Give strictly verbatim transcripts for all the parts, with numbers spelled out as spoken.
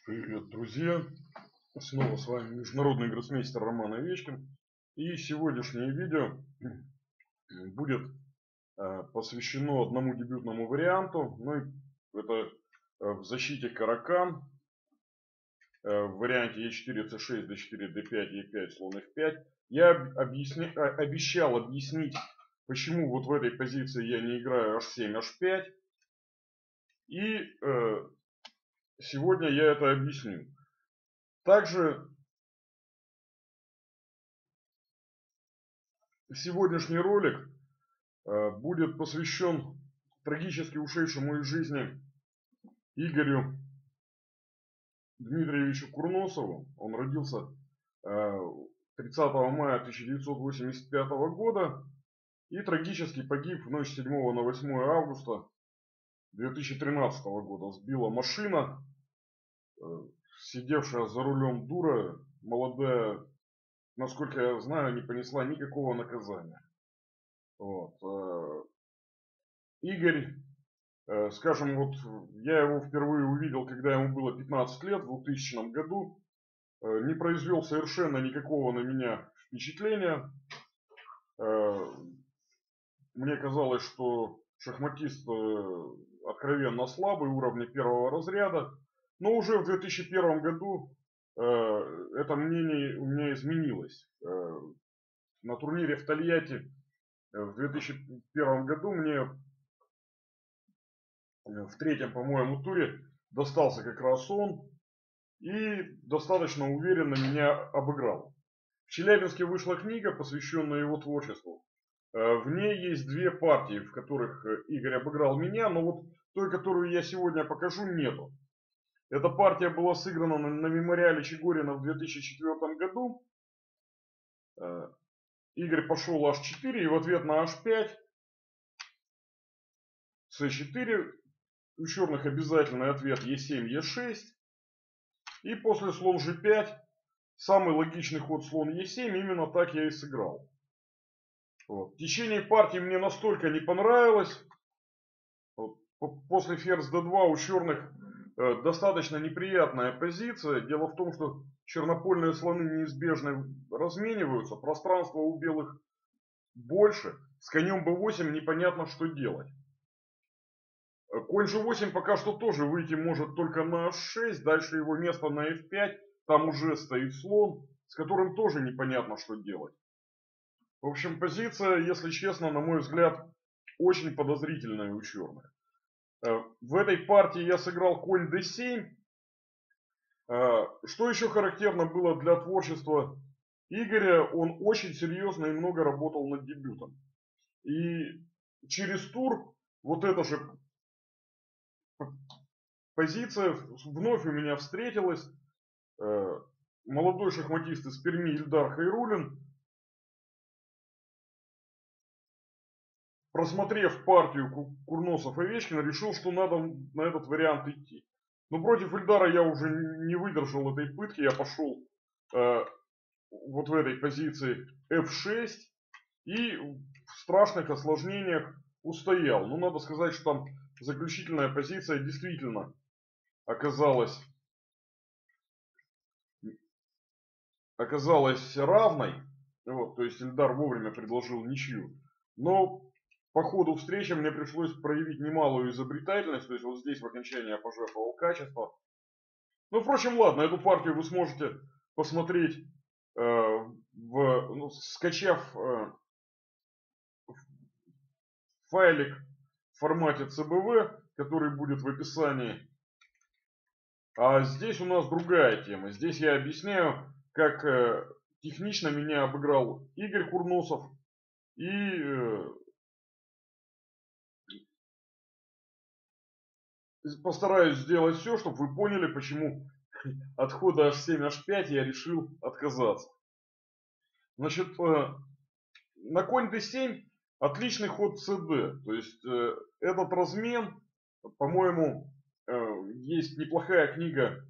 Привет, друзья! Снова с вами международный гроссмейстер Роман Овечкин. И сегодняшнее видео будет посвящено одному дебютному варианту. Ну, это в защите Каракан. В варианте е четыре, це шесть, дэ четыре, дэ пять, е пять, слон эф пять. Я объясни... обещал объяснить, почему вот в этой позиции я не играю аш семь, аш пять. И э, сегодня я это объясню. Также сегодняшний ролик будет посвящен трагически ушедшему из жизни Игорю Дмитриевичу Курносову. Он родился тридцатого мая тысяча девятьсот восемьдесят пятого года и трагически погиб в ночь с седьмого на восьмое августа две тысячи тринадцатого года. Сбила машина, сидевшая за рулем дура, молодая, насколько я знаю, не понесла никакого наказания. Вот. Игорь, скажем, вот я его впервые увидел, когда ему было пятнадцать лет, в двухтысячном году. Не произвел совершенно никакого на меня впечатления. Мне казалось, что шахматист откровенно слабый, уровня первого разряда. Но уже в две тысячи первом году это мнение у меня изменилось. На турнире в Тольятти в две тысячи первом году мне в третьем, по-моему, туре достался как раз он и достаточно уверенно меня обыграл. В Челябинске вышла книга, посвященная его творчеству. В ней есть две партии, в которых Игорь обыграл меня, но вот той, которую я сегодня покажу, нету. Эта партия была сыграна на, на мемориале Чигорина в две тысячи четвёртом году. Игорь пошел аш четыре и в ответ на аш пять, цэ четыре. У черных обязательный ответ е семь, е шесть. И после слон жэ пять, самый логичный ход слон е семь, именно так я и сыграл. Вот. Течение партии мне настолько не понравилось. Вот. После ферзь дэ два у черных э, достаточно неприятная позиция. Дело в том, что чернопольные слоны неизбежно размениваются. Пространства у белых больше. С конем бэ восемь непонятно, что делать. Конь жэ восемь пока что тоже выйти может только на аш шесть. Дальше его место на эф пять. Там уже стоит слон, с которым тоже непонятно, что делать. В общем, позиция, если честно, на мой взгляд, очень подозрительная у черных. В этой партии я сыграл конь дэ семь. Что еще характерно было для творчества Игоря, он очень серьезно и много работал над дебютом. И через тур вот эта же позиция вновь у меня встретилась. Молодой шахматист из Перми Ильдар Хайруллин, просмотрев партию Курносов-Овечкин, решил, что надо на этот вариант идти. Но против Ильдара я уже не выдержал этой пытки. Я пошел э, вот в этой позиции эф шесть и в страшных осложнениях устоял. Но надо сказать, что там заключительная позиция действительно оказалась, оказалась равной. Вот, то есть Ильдар вовремя предложил ничью. Но по ходу встречи мне пришлось проявить немалую изобретательность. То есть вот здесь в окончании я пожертвовал качество. Ну, впрочем, ладно, эту партию вы сможете посмотреть, э, в, ну, скачав э, файлик в формате цэ бэ вэ, который будет в описании. А здесь у нас другая тема. Здесь я объясняю, как э, технично меня обыграл Игорь Курносов. И э, постараюсь сделать все, чтобы вы поняли, почему от хода аш семь, аш пять я решил отказаться. Значит, на конь дэ семь отличный ход цэ дэ. То есть этот размен, по-моему, есть неплохая книга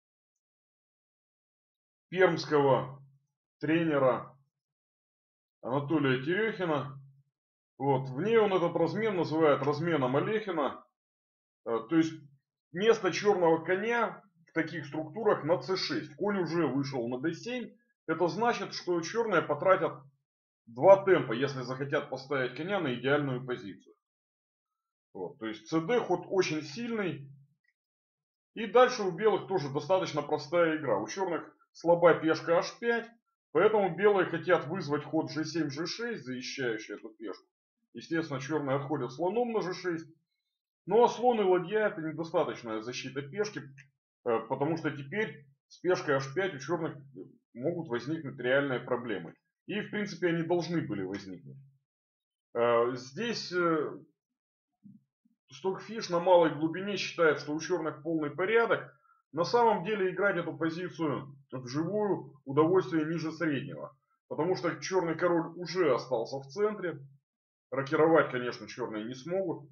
пермского тренера Анатолия Терехина. Вот, в ней он этот размен называет разменом Алехина. То есть место черного коня в таких структурах на цэ шесть. Конь уже вышел на дэ семь. Это значит, что черные потратят два темпа, если захотят поставить коня на идеальную позицию. Вот, то есть цэ дэ ход очень сильный. И дальше у белых тоже достаточно простая игра. У черных слаба пешка аш пять. Поэтому белые хотят вызвать ход жэ семь жэ шесть, защищающий эту пешку. Естественно, черные отходят слоном на жэ шесть. Ну а слон и ладья — это недостаточная защита пешки. Потому что теперь с пешкой аш пять у черных могут возникнуть реальные проблемы. И в принципе они должны были возникнуть. Здесь Stockfish на малой глубине считает, что у черных полный порядок. На самом деле играть эту позицию вживую удовольствие ниже среднего. Потому что черный король уже остался в центре. Рокировать, конечно, черные не смогут.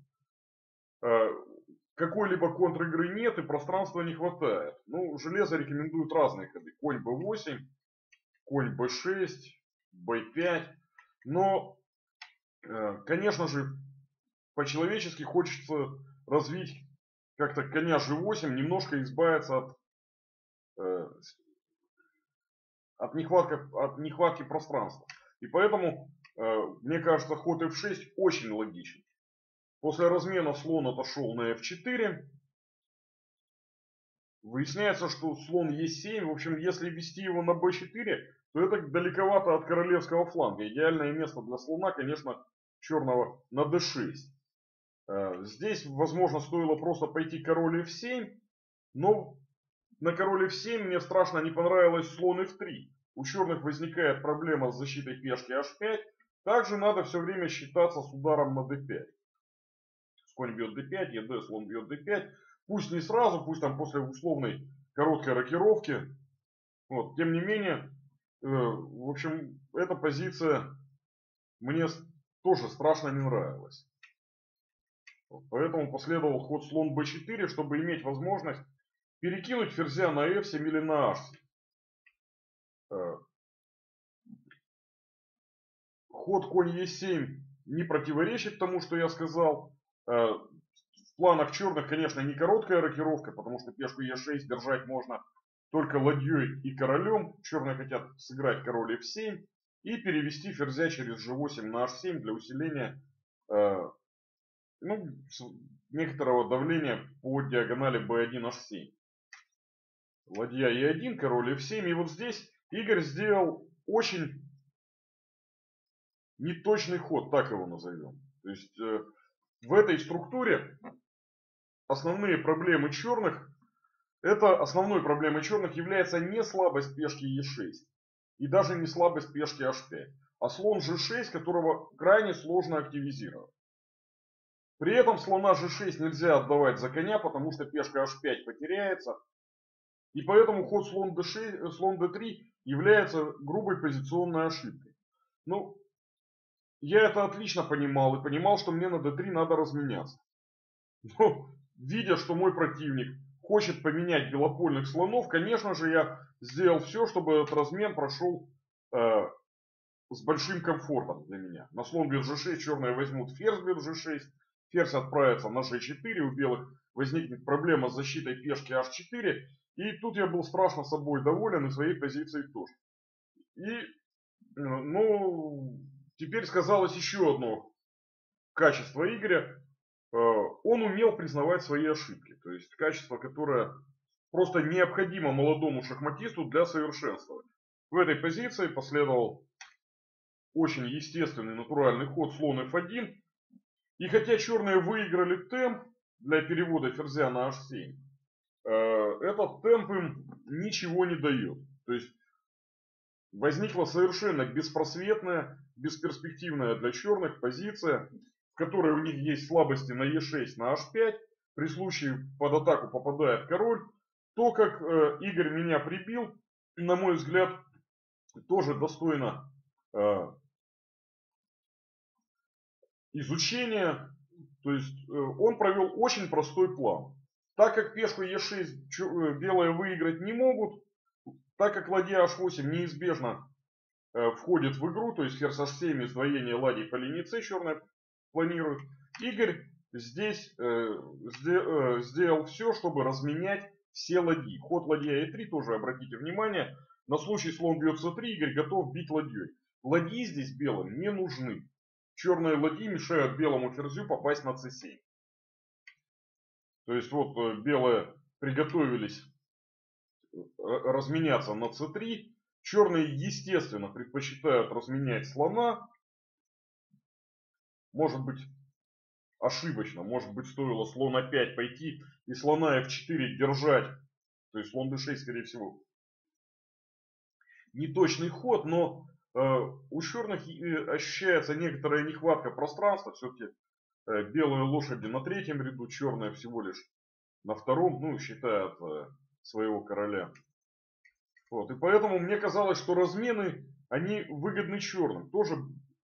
Какой-либо контр-игры нет и пространства не хватает. Ну, железо рекомендует разные ходы. Конь бэ восемь, конь бэ шесть, бэ пять. Но, конечно же, по-человечески хочется развить как-то коня жэ восемь, немножко избавиться от, э, от, нехватки, от нехватки пространства. И поэтому, э, мне кажется, ход эф шесть очень логичен. После размена слон отошел на эф четыре. Выясняется, что слон е семь, в общем, если вести его на бэ четыре, то это далековато от королевского фланга. Идеальное место для слона, конечно, черного на дэ шесть. Здесь, возможно, стоило просто пойти король эф семь, но на король эф семь мне страшно не понравилось слон эф три. У черных возникает проблема с защитой пешки аш пять. Также надо все время считаться с ударом на дэ пять. Конь бьет дэ пять, ед, слон бьет дэ пять. Пусть не сразу, пусть там после условной короткой рокировки. Вот, тем не менее, э, в общем, эта позиция мне тоже страшно не нравилась. Поэтому последовал ход слон бэ четыре, чтобы иметь возможность перекинуть ферзя на эф семь или на аш семь. Ход конь е семь не противоречит тому, что я сказал. В планах черных, конечно, не короткая рокировка, потому что пешку е шесть держать можно только ладьей и королем. Черные хотят сыграть король эф семь и перевести ферзя через жэ восемь на аш семь для усиления ну, некоторого давления по диагонали бэ один аш семь. Ладья е один, король эф семь. И вот здесь Игорь сделал очень неточный ход, так его назовем. То есть э, в этой структуре основные проблемы черных, это основной проблемой черных является не слабость пешки е шесть и даже не слабость пешки аш пять, а слон жэ шесть, которого крайне сложно активизировать. При этом слона жэ шесть нельзя отдавать за коня, потому что пешка аш пять потеряется. И поэтому ход слон дэ шесть, слон дэ три является грубой позиционной ошибкой. Ну, я это отлично понимал и понимал, что мне на дэ три надо разменяться. Но, видя, что мой противник хочет поменять белопольных слонов, конечно же, я сделал все, чтобы этот размен прошел э, с большим комфортом для меня. На слон бьет жэ шесть, черные возьмут ферзь бьет жэ шесть. Ферзь отправится на жэ четыре, у белых возникнет проблема с защитой пешки аш четыре. И тут я был страшно собой доволен и своей позицией тоже. И, ну, теперь сказалось еще одно качество Игоря. Он умел признавать свои ошибки. То есть качество, которое просто необходимо молодому шахматисту для совершенствования. В этой позиции последовал очень естественный натуральный ход слон эф один. И хотя черные выиграли темп для перевода ферзя на аш семь, этот темп им ничего не дает. То есть возникла совершенно беспросветная, бесперспективная для черных позиция, в которой у них есть слабости на е шесть, на аш пять. При случае под атаку попадает король. То, как Игорь меня прибил, на мой взгляд, тоже достойно изучения. То есть он провел очень простой план. Так как пешку е шесть белые выиграть не могут, так как ладья аш восемь неизбежно входит в игру, то есть ферзь аш семь, издвоение ладьи по линии С черные планируют, Игорь здесь сделал все, чтобы разменять все ладьи. Ход ладья е три тоже обратите внимание. На случай слон бьет цэ три, Игорь готов бить ладьей. Ладьи здесь белым не нужны. Черные ладьи мешают белому ферзю попасть на цэ семь. То есть вот белые приготовились разменяться на цэ три. Черные, естественно, предпочитают разменять слона. Может быть, ошибочно. Может быть, стоило слон а пять пойти и слона эф четыре держать. То есть слон дэ шесть, скорее всего, неточный ход, но э, у черных ощущается некоторая нехватка пространства. Все-таки э, белые лошади на третьем ряду, черные всего лишь на втором, ну, считают э, своего короля. Вот. И поэтому мне казалось, что размены, они выгодны черным. Тоже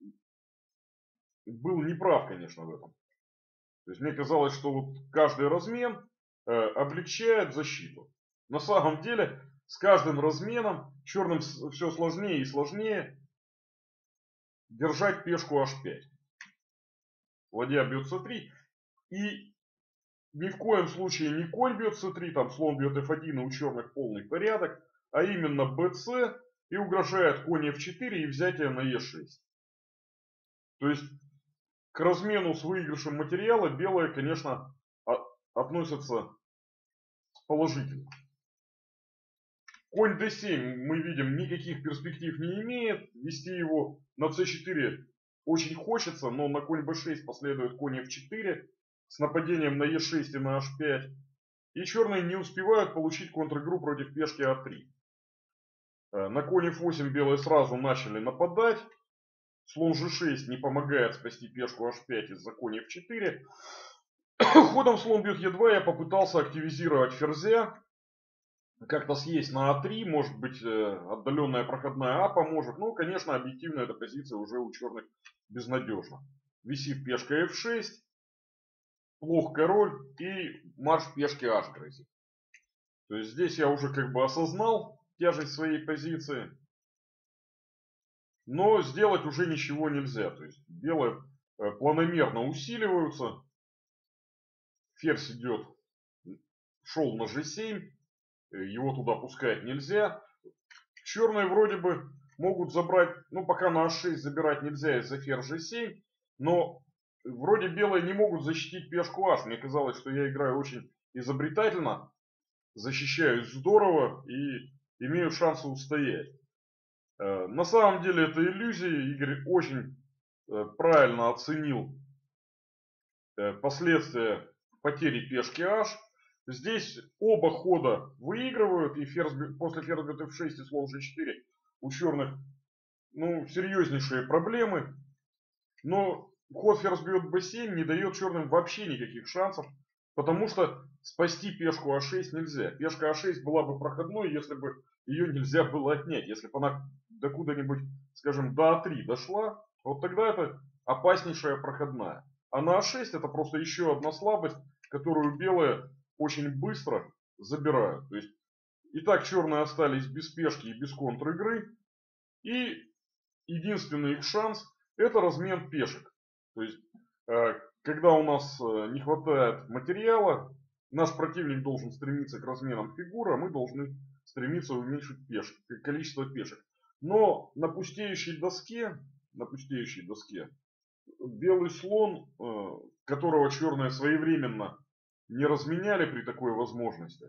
был неправ, конечно, в этом. То есть мне казалось, что вот каждый размен э, облегчает защиту. На самом деле, с каждым разменом черным все сложнее и сложнее держать пешку аш пять. Ладья бьет цэ три. И ни в коем случае не конь бьет цэ три, там слон бьет эф один, и у черных полный порядок. А именно бэ-цэ и угрожает конь эф четыре и взятие на е шесть. То есть к размену с выигрышем материала белые, конечно, относятся положительно. Конь дэ семь, мы видим, никаких перспектив не имеет. Вести его на цэ четыре очень хочется, но на конь бэ шесть последует конь эф четыре с нападением на е шесть и на аш пять. И черные не успевают получить контр-игру против пешки а три. На конь эф восемь белые сразу начали нападать. Слон же шесть не помогает спасти пешку аш пять из-за конь эф четыре. Ходом слон бьет е два я попытался активизировать ферзя. Как-то съесть на а три, может быть, отдаленная проходная а поможет. Ну, конечно, объективно эта позиция уже у черных безнадежна. Висит пешка эф шесть, плох король и марш пешки аш грозит. То есть здесь я уже как бы осознал тяжесть своей позиции. Но сделать уже ничего нельзя. То есть белые планомерно усиливаются. Ферзь идет, шел на же семь. Его туда пускать нельзя. Черные вроде бы могут забрать, ну пока на аш шесть забирать нельзя из-за ферзь же семь. Но вроде белые не могут защитить пешку аш. Мне казалось, что я играю очень изобретательно. Защищаюсь здорово и имею шансы устоять. На самом деле это иллюзия. Игорь очень правильно оценил последствия потери пешки аш. Здесь оба хода выигрывают, и ферзь, после ферзь бьет эф шесть и слон же четыре у черных, ну, серьезнейшие проблемы. Но ход ферзь бьет бэ семь не дает черным вообще никаких шансов, потому что спасти пешку а шесть нельзя. Пешка а шесть была бы проходной, если бы ее нельзя было отнять. Если бы она до куда-нибудь, скажем, до а три дошла, вот тогда это опаснейшая проходная. А на а шесть это просто еще одна слабость, которую белые очень быстро забирают. То есть и так черные остались без пешки и без контр-игры. И единственный их шанс это размен пешек. То есть когда у нас не хватает материала, наш противник должен стремиться к разменам фигуры, а мы должны стремиться уменьшить пешек, количество пешек. Но на пустеющей доске, на пустеющей доске белый слон, которого черные своевременно не разменяли при такой возможности,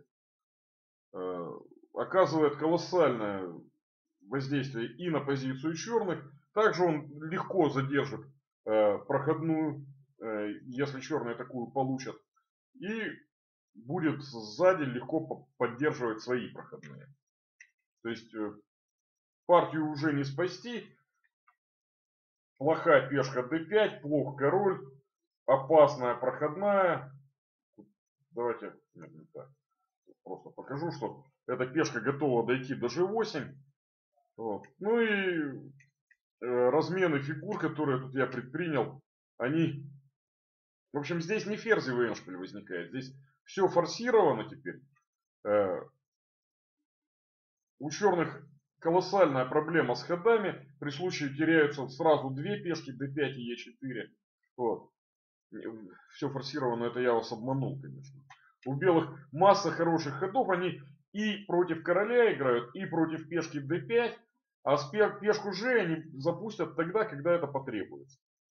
оказывает колоссальное воздействие и на позицию черных. Также он легко задержит проходную, если черные такую получат. И будет сзади легко поддерживать свои проходные. То есть партию уже не спасти. Плохая пешка дэ пять, плох король, опасная проходная. Давайте нет, не так. Просто покажу, что эта пешка готова дойти до же восемь. Вот. Ну и э, размены фигур, которые тут я предпринял, они... В общем, здесь не ферзевый эндшпиль возникает. Здесь все форсировано теперь. Э, у черных колоссальная проблема с ходами. При случае теряются сразу две пешки, дэ пять и е четыре. Вот. Все форсировано, это я вас обманул, конечно. У белых масса хороших ходов. Они и против короля играют, и против пешки дэ пять. А с пешку же они запустят тогда, когда это потребуется.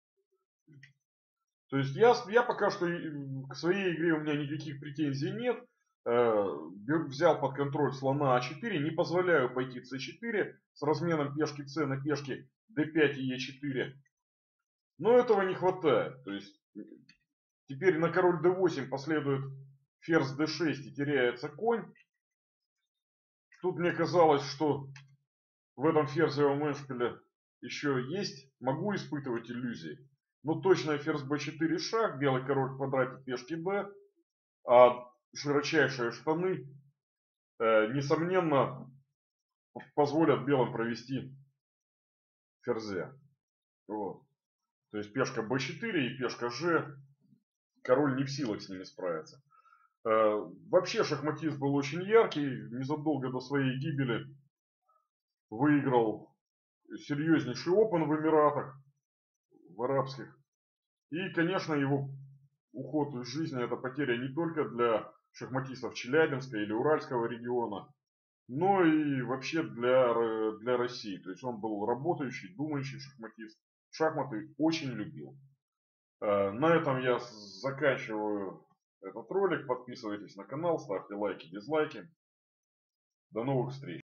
То есть я, я пока что к своей игре у меня никаких претензий нет. Взял под контроль слона а четыре. Не позволяю пойти цэ четыре с разменом пешки c на пешки дэ пять и е четыре. Но этого не хватает. То есть теперь на король дэ восемь последует ферзь дэ шесть и теряется конь. Тут мне казалось, что в этом ферзевом эндшпиле еще есть. Могу испытывать иллюзии. Но точно ферзь бэ четыре шаг. Белый король в квадрате пешки b. А широчайшие штаны, э, несомненно, позволят белым провести ферзя. Вот. То есть пешка бэ четыре и пешка же. Король не в силах с ними справиться. Э, вообще шахматист был очень яркий. Незадолго до своей гибели выиграл серьезнейший опен в Эмиратах, в арабских. И, конечно, его уход из жизни — это потеря не только для шахматистов Челябинска или Уральского региона, но и вообще для, для России. То есть он был работающий, думающий шахматист. Шахматы очень любил. На этом я заканчиваю этот ролик. Подписывайтесь на канал, ставьте лайки, дизлайки. До новых встреч.